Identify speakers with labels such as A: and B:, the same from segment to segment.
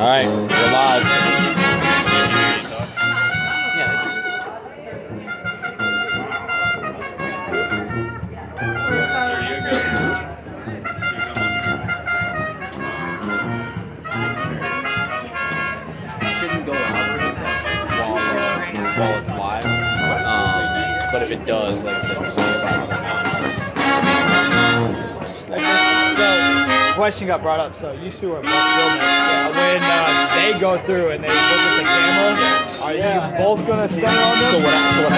A: Alright, we're live. Shouldn't go out while it's live. But if it does, like I said, just
B: question got brought up, so you two are both filming. When they go through and they look at the camera, are you both gonna center on them?
A: So what I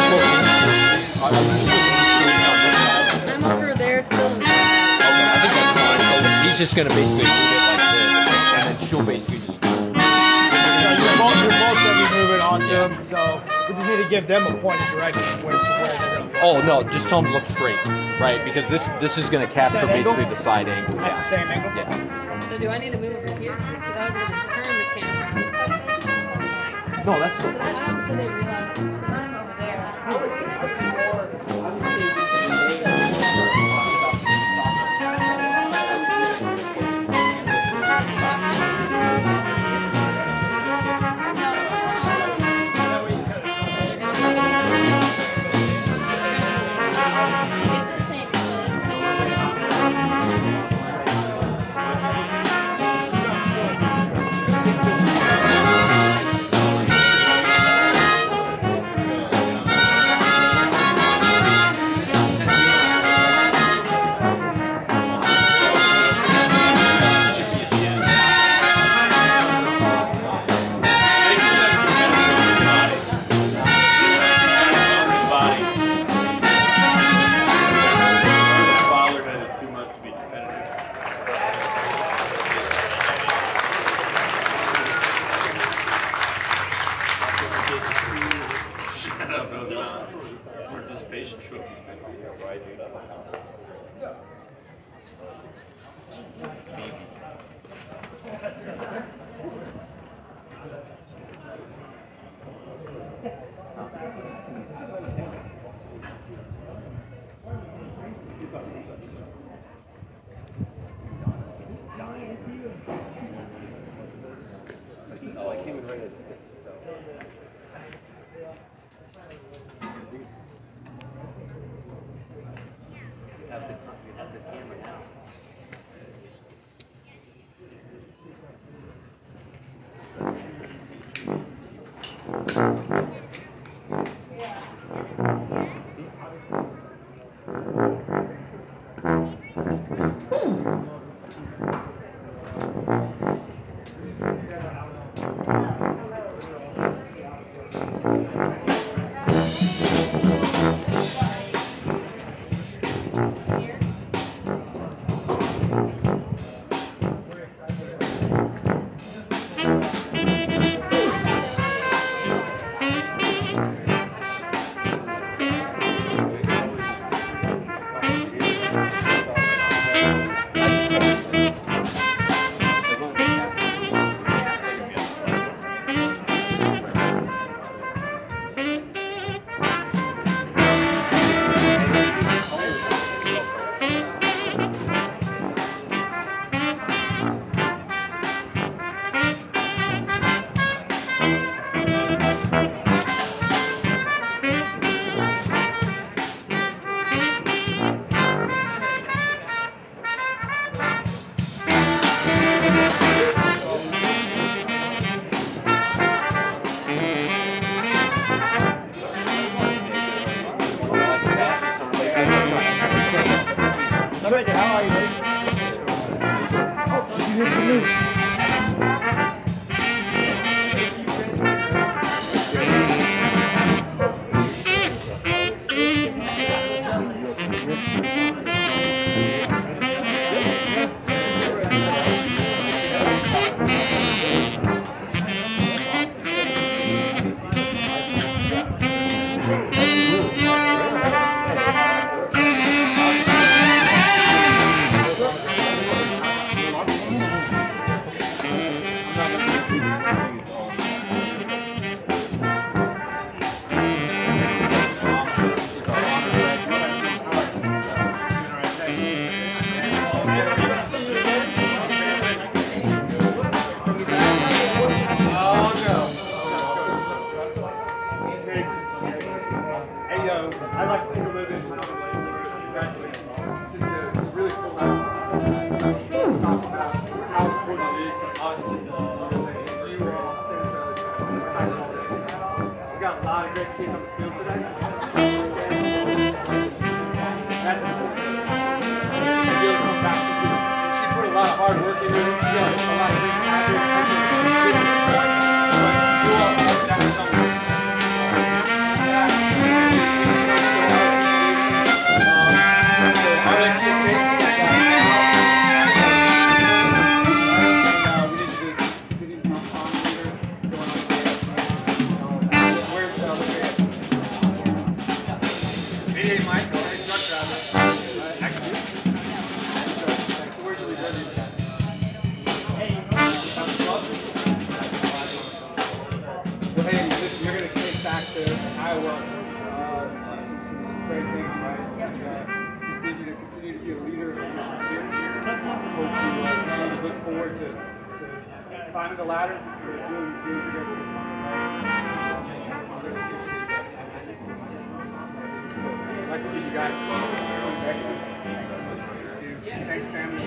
C: I'm over there still.
A: Okay, I think that's fine. So he's just gonna basically move it like this, and then she'll basically just.
B: You're both gonna be moving on to them, so we just need to give them a point of direction where they're gonna go.
A: Oh no, just tell them to look straight, right? Because this is gonna capture basically the side angle.
B: At the same angle?
A: Yeah.
C: So do I need to move over here? Because I was going to turn the camera.
A: No, that's so
C: Because I realized I'm over there. It's the same.
D: Participation trophies. Oh, I came in right at 6. You have the camera now.
B: How are you, buddy? Oh, did you hear the news? all sitting there. We got a lot of great kids on the field today. That's important. She really come back to you. She put a lot of hard work into it. She got a lot of things happening. Our expectation is that we need to continue to come on here, where's the other guy? Hey, Michael, hey, truck driver. Actually, so where's the reserve? Well, hey, listen, you're going to take back to Iowa some great things, right? Just need you to continue to be a leader of your here. Hope you look forward to climbing the ladder, doing great with this I'd like to give you guys congratulations. Thanks, family.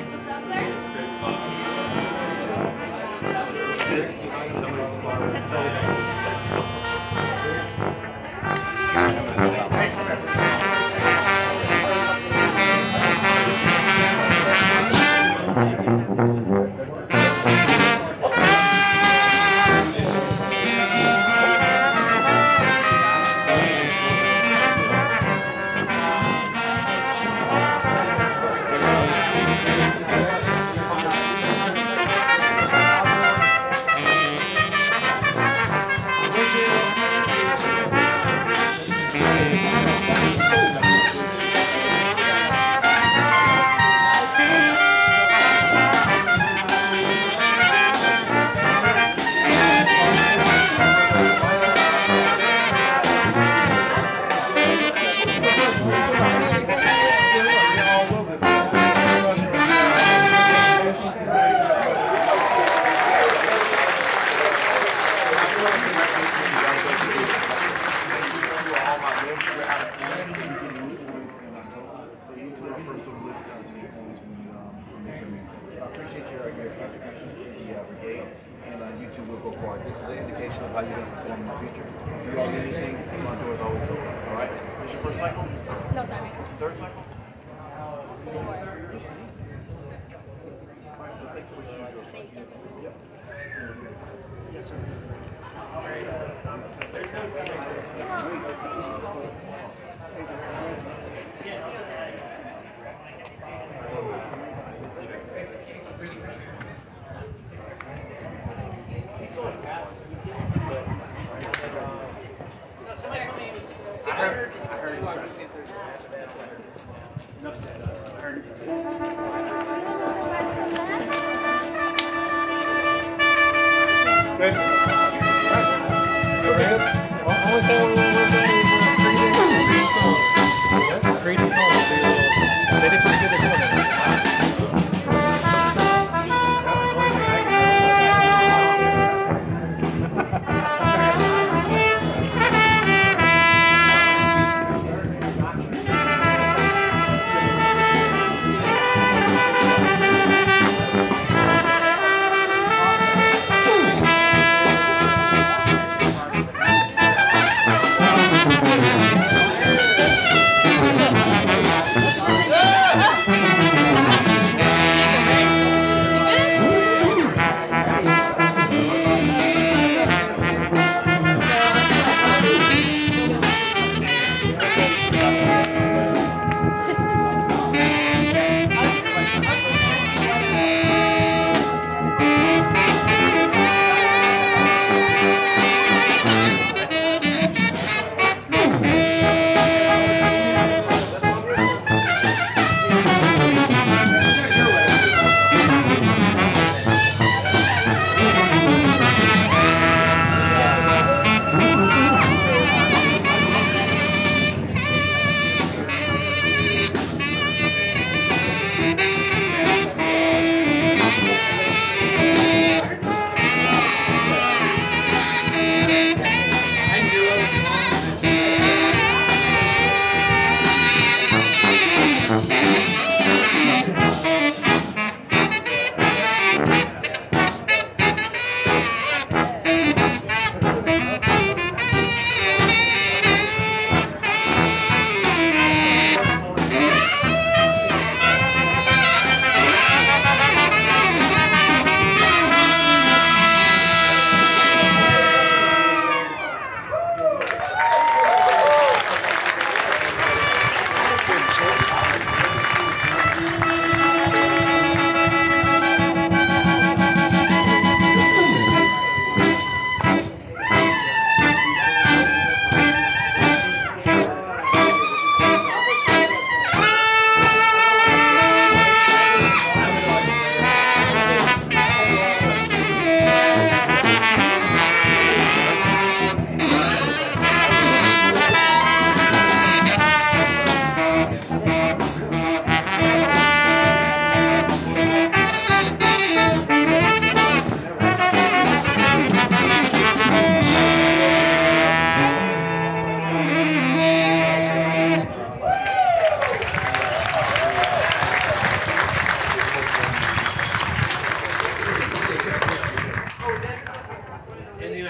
E: This is an indication of how you're going to perform in the future. If you all need anything, my door is always open. All right? This is your first cycle?
C: No, sorry.
E: Third cycle? Yes, sir.
B: Good.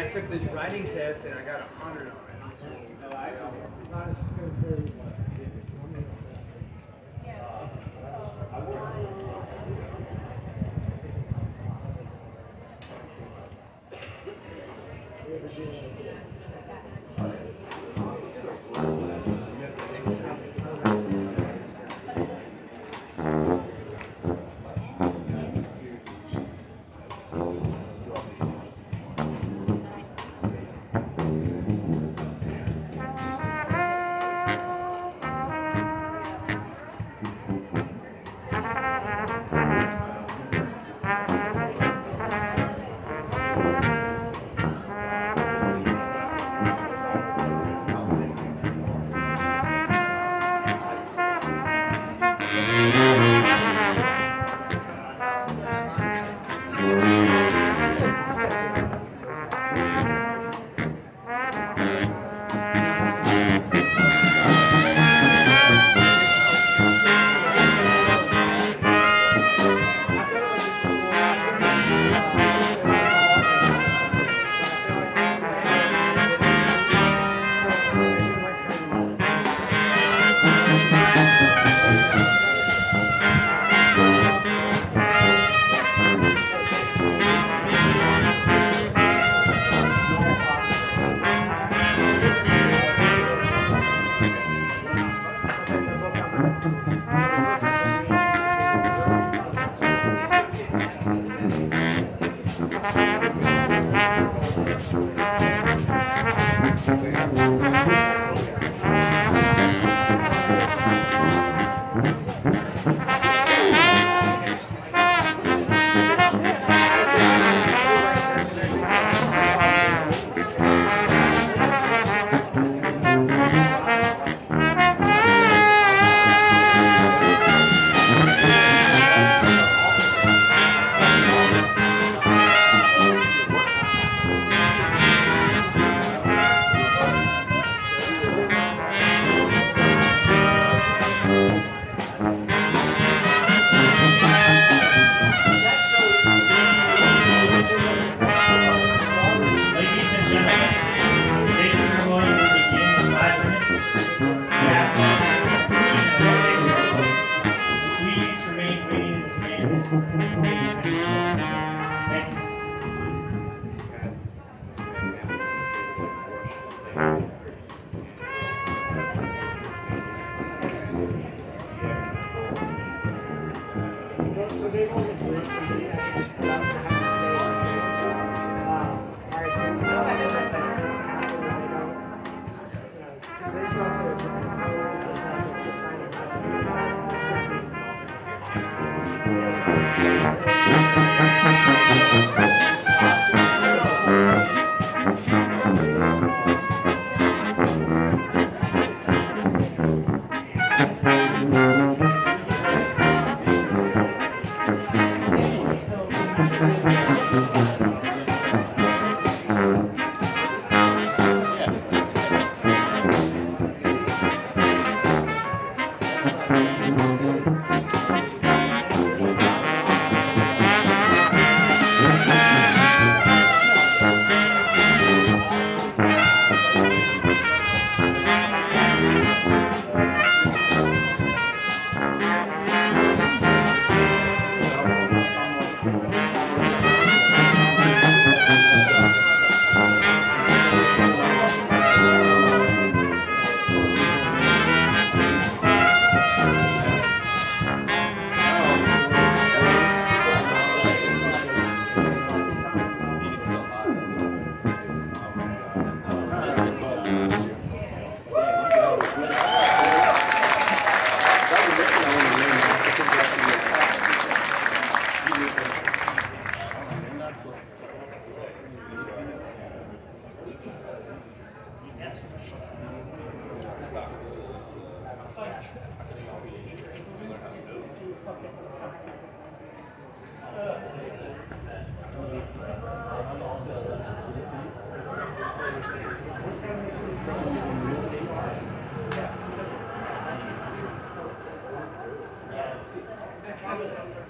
B: I took this writing test and I got 100 on it.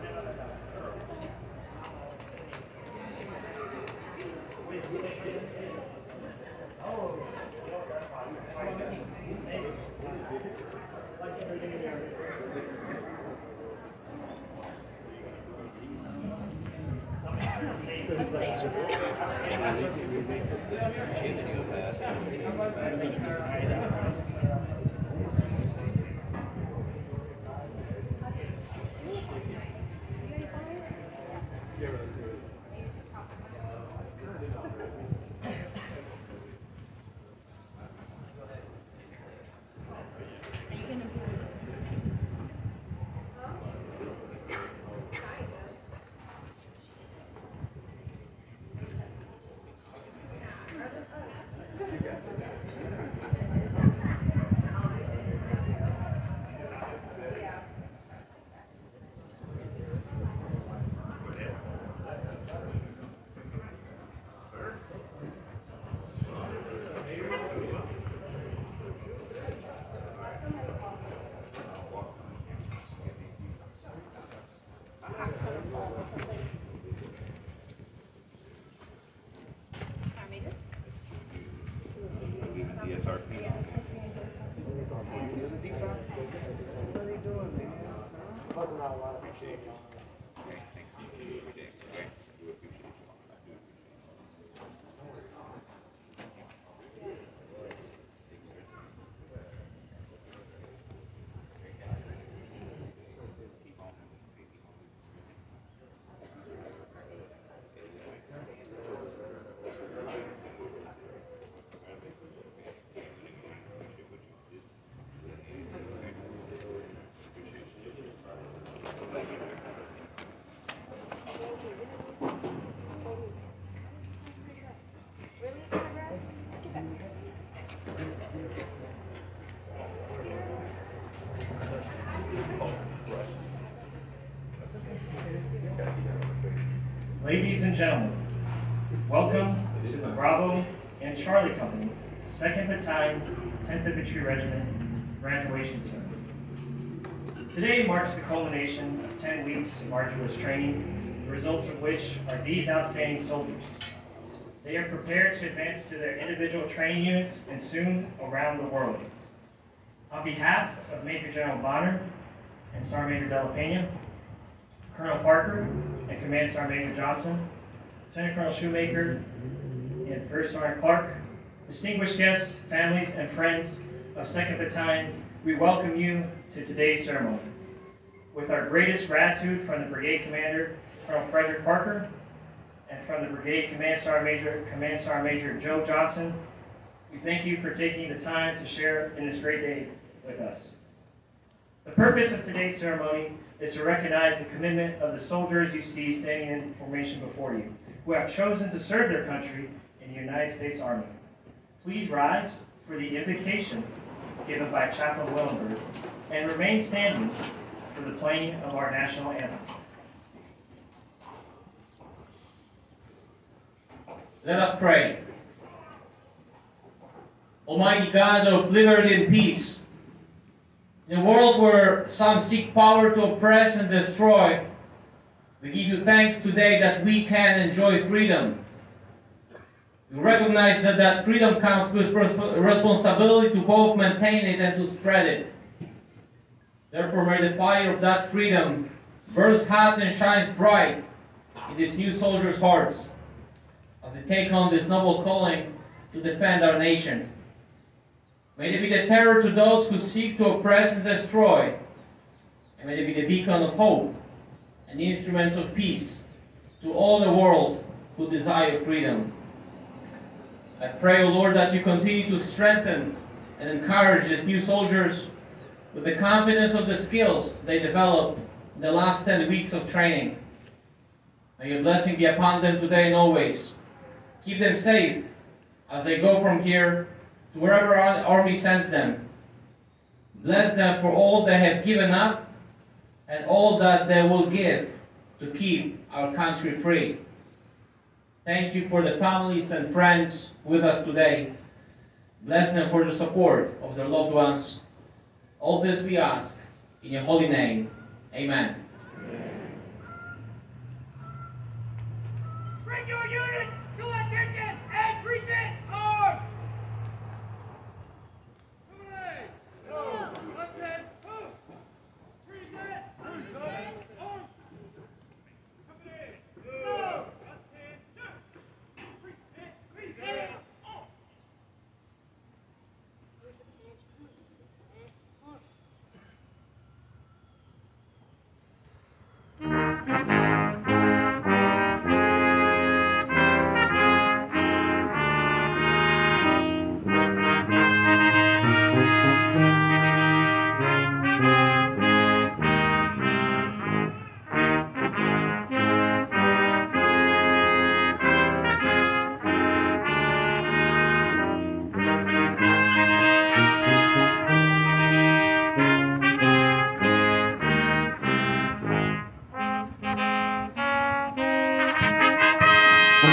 F: Wait, Ladies and gentlemen, welcome to the Bravo and Charlie Company, 2nd Battalion, 10th Infantry Regiment graduation ceremony. Today marks the culmination of 10 weeks of arduous training, the results of which are these outstanding soldiers. They are prepared to advance to their individual training units and soon around the world. On behalf of Major General Bonner and Sergeant Major Della Pena, Colonel Parker and Command Sergeant Major Johnson, Lieutenant Colonel Shoemaker, and First Sergeant Clark, distinguished guests, families, and friends of 2nd Battalion, we welcome you to today's ceremony. With our greatest gratitude from the Brigade Commander, Colonel Frederick Parker, and from the Brigade Command Sergeant Major Joe Johnson, we thank you for taking the time to share in this great day with us. The purpose of today's ceremony is to recognize the commitment of the soldiers you see standing in formation before you, who have chosen to serve their country in the United States Army. Please rise for the invocation given by Chaplain Willenberg and remain standing for the playing of our national anthem.
G: Let us pray. Almighty God of liberty and peace, in a world where some seek power to oppress and destroy, we give you thanks today that we can enjoy freedom. We recognize that that freedom comes with responsibility to both maintain it and to spread it. Therefore, may the fire of that freedom burns hot and shines bright in these new soldiers' hearts as they take on this noble calling to defend our nation. May they be the terror to those who seek to oppress and destroy, and may they be the beacon of hope and instruments of peace to all the world who desire freedom. I pray, O Lord, that you continue to strengthen and encourage these new soldiers with the confidence of the skills they developed in the last 10 weeks of training. May your blessing be upon them today and always. Keep them safe as they go from here to wherever our army sends them. Bless them for all they have given up and all that they will give to keep our country free. Thank you for the families and friends with us today. Bless them for the support of their loved ones. All this we ask in your holy name. Amen.
H: Bring your unit to attention and present arms!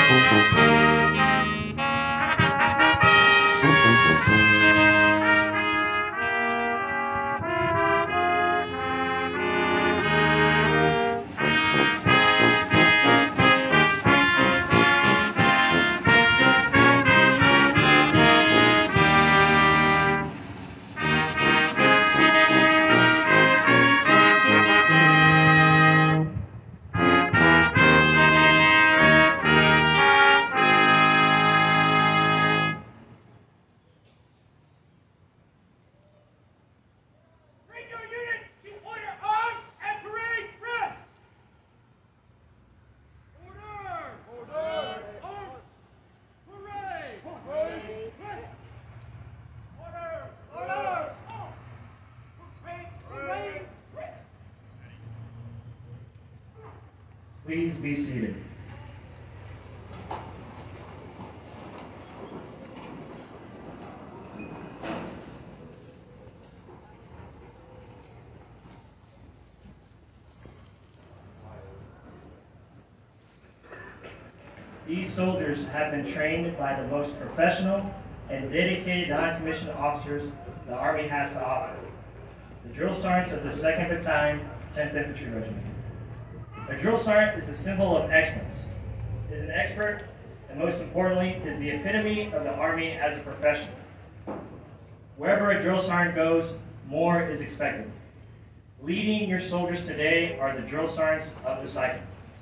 H: Bring your units to order, arms, and parade rest! Order! Order! Arms! Parade! Parade! Rest! Order! Order! Arms! Parade! Parade! Rest!
F: Please be seated. These soldiers have been trained by the most professional and dedicated non-commissioned officers the Army has to offer. The drill sergeants of the 2nd Battalion, 10th Infantry Regiment. A drill sergeant is a symbol of excellence, is an expert, and most importantly, is the epitome of the Army as a profession. Wherever a drill sergeant goes, more is expected. Leading your soldiers today are the drill sergeants of the cycle.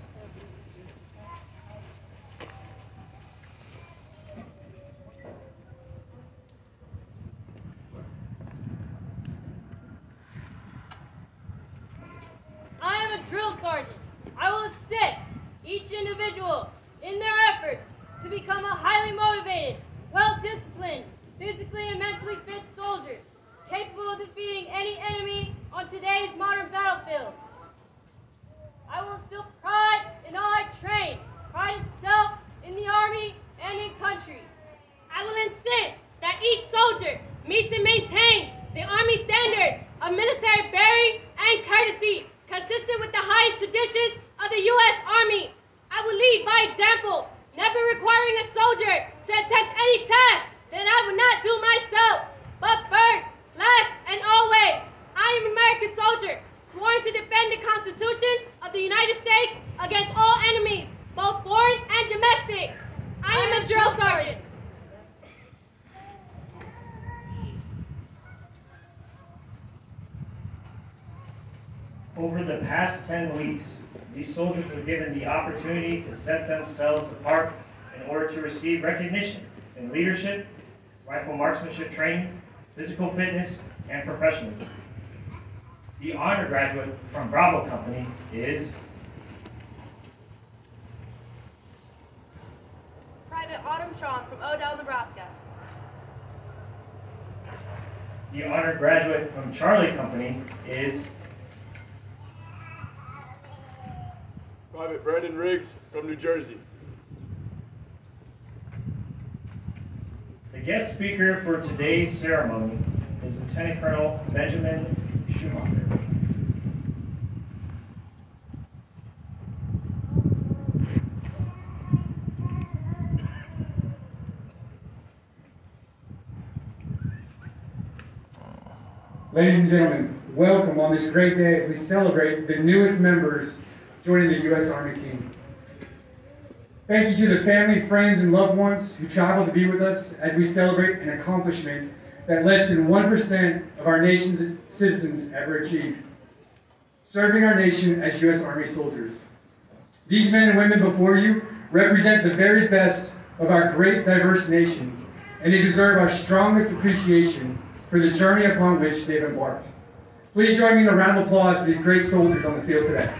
I: I am a drill sergeant. I will assist each individual in their efforts to become a highly motivated, well-disciplined, physically and mentally fit soldier, capable of defeating any enemy on today's modern battlefield. I will instill pride in all I train, pride itself in the Army and in country. I will insist that each soldier meets and maintains the Army standards of military bearing and courtesy, consistent with the highest traditions of the U.S. Army. I will lead by example, never requiring a soldier to attempt any task that I would not do myself. But first, last, and always, I am an American soldier, sworn to defend the Constitution of the United States against all enemies, both foreign and domestic. I am a drill sergeant.
F: Over the past 10 weeks, these soldiers were given the opportunity to set themselves apart in order to receive recognition in leadership, rifle marksmanship training, physical fitness, and professionalism. The honor graduate from Bravo Company is
J: Private Autumn Shawn from Odell, Nebraska.
F: The honor graduate from Charlie Company is
K: Private Brandon Riggs from New Jersey.
F: The guest speaker for today's ceremony is Lieutenant Colonel Benjamin Schumacher.
B: Ladies and gentlemen, welcome on this great day as we celebrate the newest members joining the U.S. Army team. Thank you to the family, friends, and loved ones who traveled to be with us as we celebrate an accomplishment that less than 1% of our nation's citizens ever achieved: serving our nation as U.S. Army soldiers. These men and women before you represent the very best of our great diverse nation, and they deserve our strongest appreciation for the journey upon which they've embarked. Please join me in a round of applause for these great soldiers on the field today.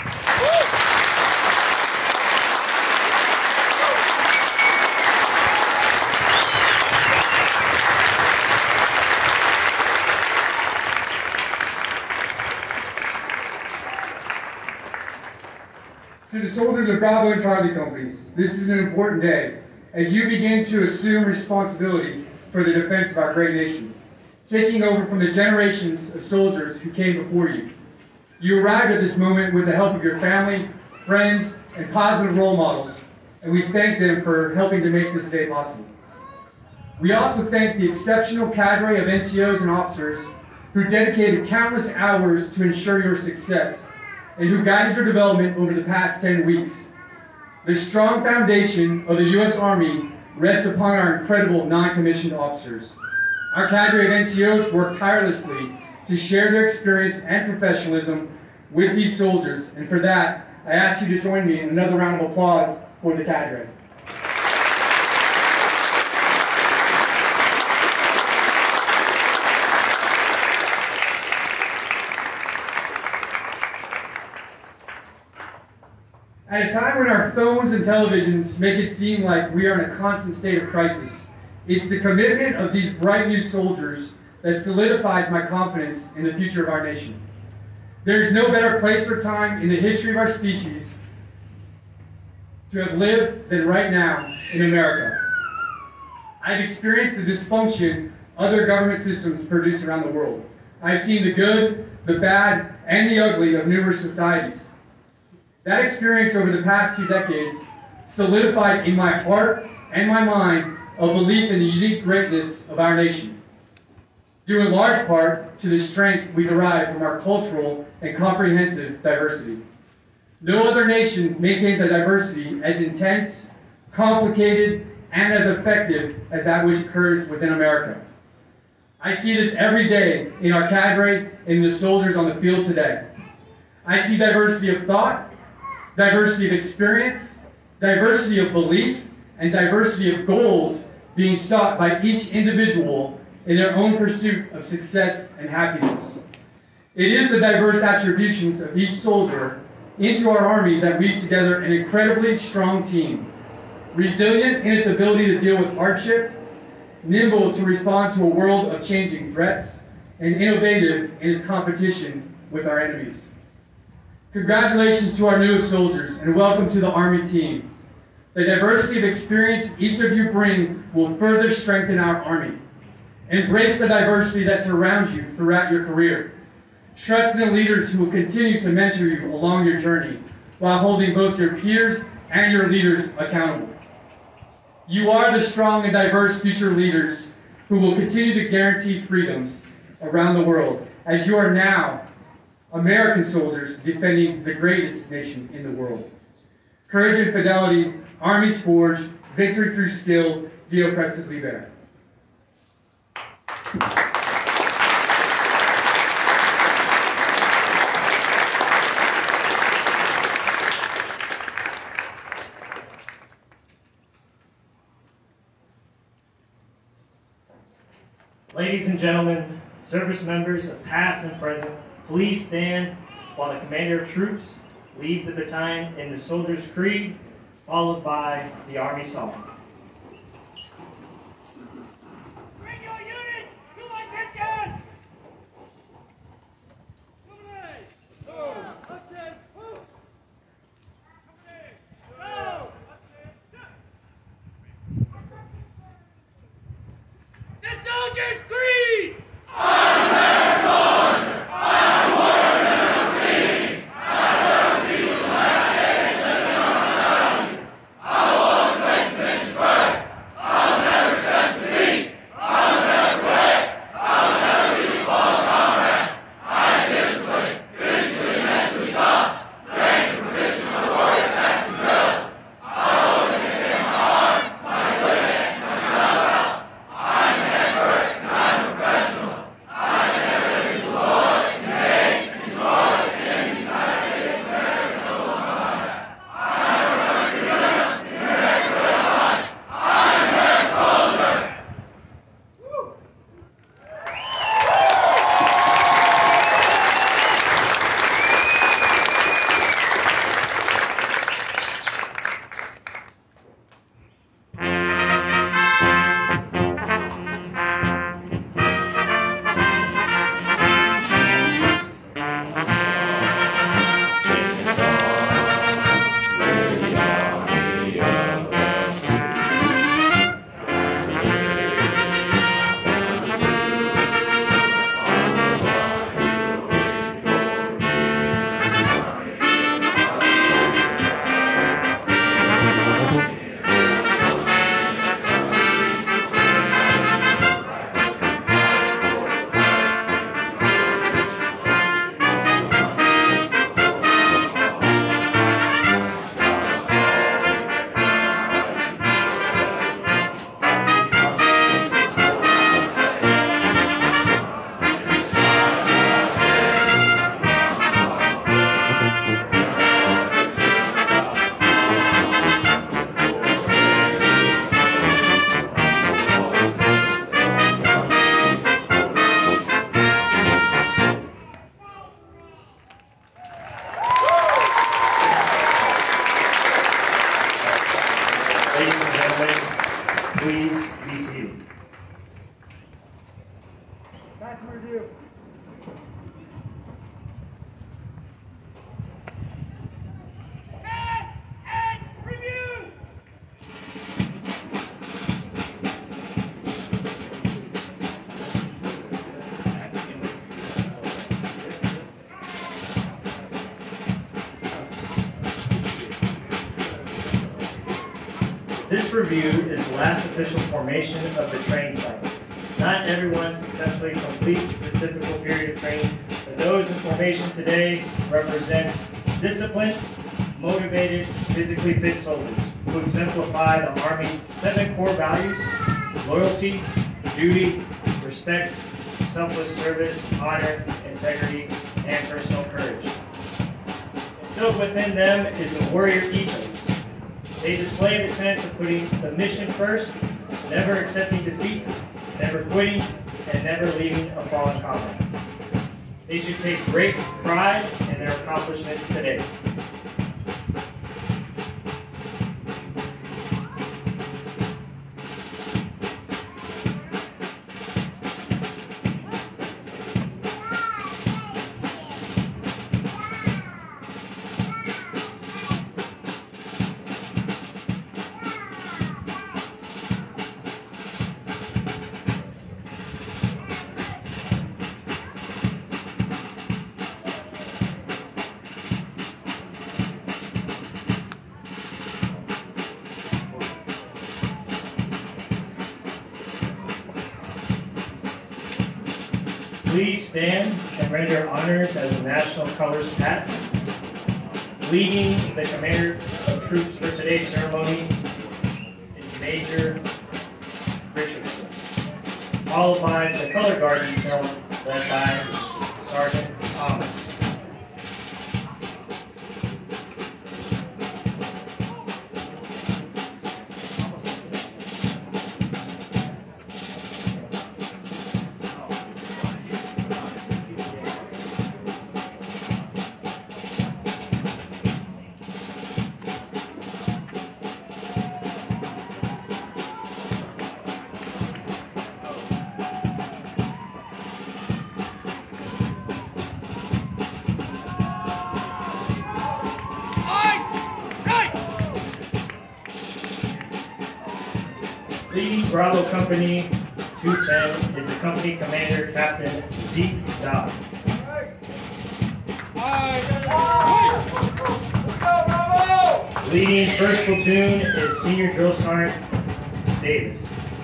B: To the soldiers of Bravo and Charlie companies, this is an important day as you begin to assume responsibility for the defense of our great nation, taking over from the generations of soldiers who came before you. You arrived at this moment with the help of your family, friends, and positive role models, and we thank them for helping to make this day possible. We also thank the exceptional cadre of NCOs and officers who dedicated countless hours to ensure your success and who guided your development over the past 10 weeks. The strong foundation of the U.S. Army rests upon our incredible non-commissioned officers. Our cadre of NCOs work tirelessly to share their experience and professionalism with these soldiers, and for that, I ask you to join me in another round of applause for the cadre. At a time when our phones and televisions make it seem like we are in a constant state of crisis, it's the commitment of these bright new soldiers that solidifies my confidence in the future of our nation. There is no better place or time in the history of our species to have lived than right now in America. I've experienced the dysfunction other government systems produce around the world. I've seen the good, the bad, and the ugly of numerous societies. That experience over the past 2 decades solidified in my heart and my mind a belief in the unique greatness of our nation, due in large part to the strength we derive from our cultural and comprehensive diversity. No other nation maintains a diversity as intense, complicated, and as effective as that which occurs within America. I see this every day in our cadre and the soldiers on the field today. I see diversity of thought, diversity of experience, diversity of belief, and diversity of goals being sought by each individual in their own pursuit of success and happiness. It is the diverse attributions of each soldier into our Army that weaves together an incredibly strong team, resilient in its ability to deal with hardship, nimble to respond to a world of changing threats, and innovative in its competition with our enemies. Congratulations to our newest soldiers, and welcome to the Army team. The diversity of experience each of you bring will further strengthen our Army. Embrace the diversity that surrounds you throughout your career. Trust in the leaders who will continue to mentor you along your journey, while holding both your peers and your leaders accountable. You are the strong and diverse future leaders who will continue to guarantee freedoms around the world, as you are now American soldiers defending the greatest nation in the world. Courage and fidelity, Armies forged, victory through skill, Dio Crescit Libera.
F: Ladies and gentlemen, service members of past and present, please stand while the commander of troops leads the battalion in the Soldier's Creed, followed by the Army Song.
H: Bring your unit to attention! The Soldier's Creed!
L: Mission
F: Ladies and gentlemen, please be seated.
B: Back to review.
H: And review.
F: This review is the last official formation of the training cycle. Not everyone successfully completes this difficult period of training, but those in formation today represent disciplined, motivated, physically fit soldiers who exemplify the Army's 7 core values: loyalty, duty, respect, selfless service, honor, integrity, and personal courage. Instilled within them is the warrior ethos. They display the sense of putting the mission first, never accepting defeat, never quitting, and never leaving a fallen comrade. They should take great pride in their accomplishments today. Please stand and render honors as the national colors pass. Leading the commander of troops for today's ceremony is Major Richardson, followed by the color guard detail led by Sergeant Thomas. Leading Bravo Company 210 is the company commander, Captain Zeke Dodd. Leading first platoon is Senior Drill Sergeant Davis.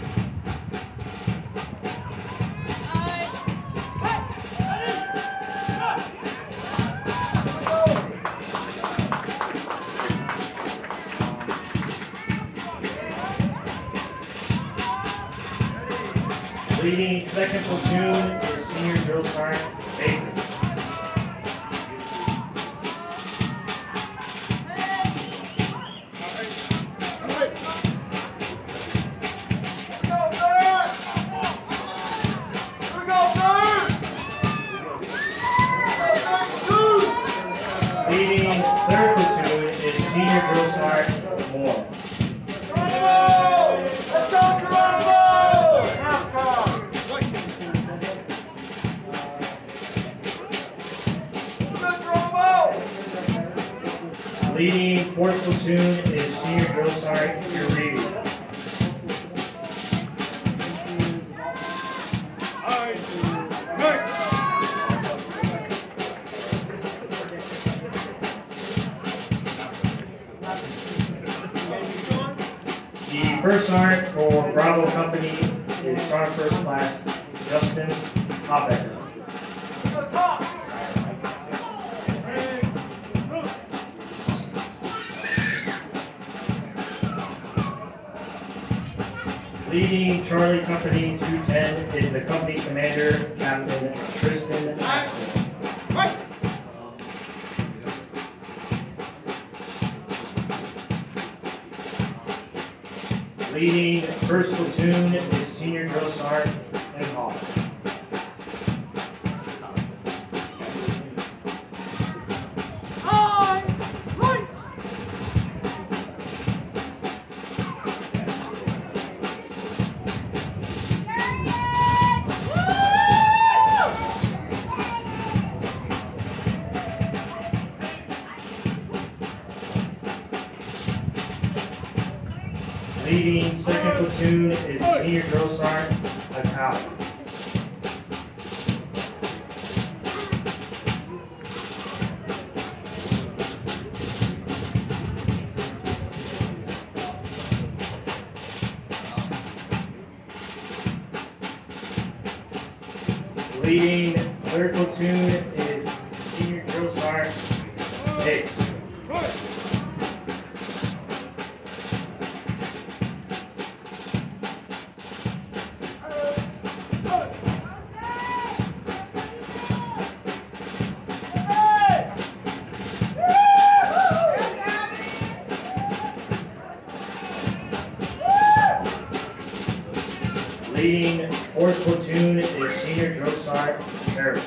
F: Leading second platoon is Senior Drill Sergeant Baker. Leading third platoon is Senior Drill Sergeant Moore. Leading fourth platoon is Senior Drill Sergeant Uribe. The first sergeant for Bravo Company is Sergeant First Class Justin Hoppecker. Leading Charlie Company 210 is the company commander, Captain Tristan Axton. Leading first platoon is Senior Drill Sergeant M. Hall. Leading second platoon is Senior Drill Sergeant Akal. Leading third platoon is Senior Drill Sergeant Hicks. Leading fourth platoon is Senior Drill Sergeant Harris.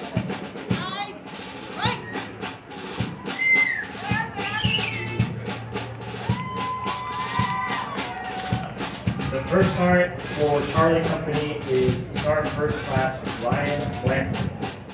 F: The first sergeant for Charlie Company is Sergeant First Class Ryan Blanford.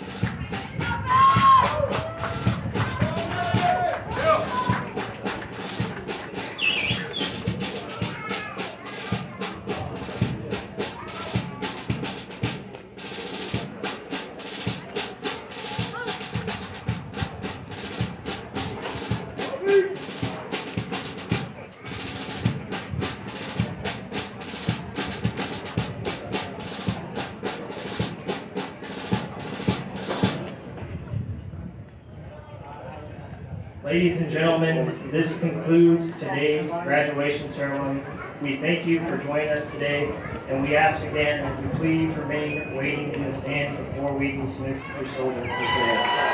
F: Ladies and gentlemen, this concludes today's graduation ceremony. We thank you for joining us today, and we ask again that you please remain waiting in the stands before we dismiss your soldiers for today.